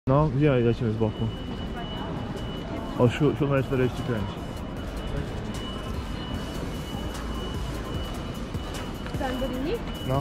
No, gdzie lecimy z boku? O 7:45. Santorini? No.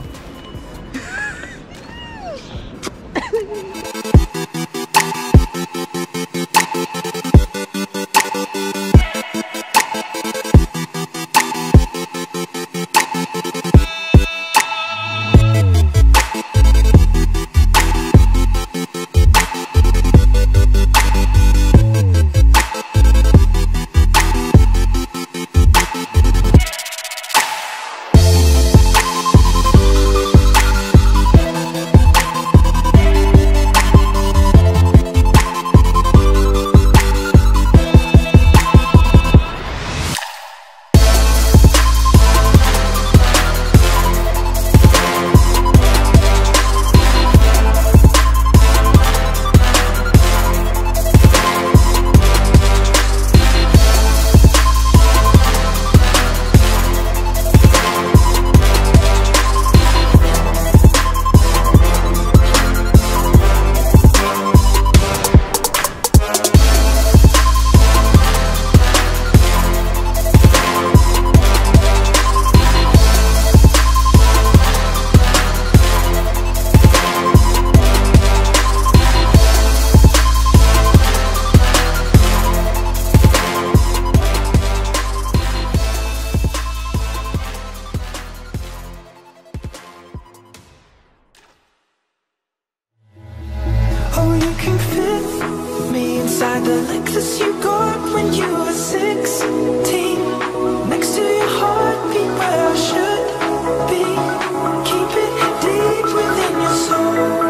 The necklace you got when you were 16, next to your heartbeat where I should be. Keep it deep within your soul.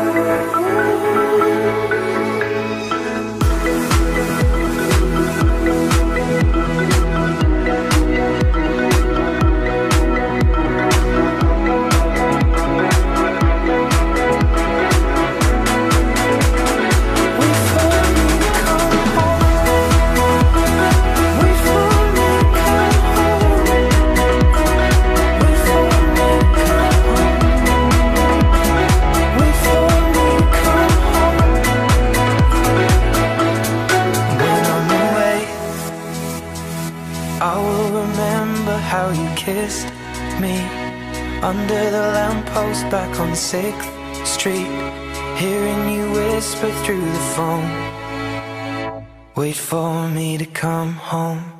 I will remember how you kissed me under the lamppost back on 6th Street, hearing you whisper through the phone, wait for me to come home.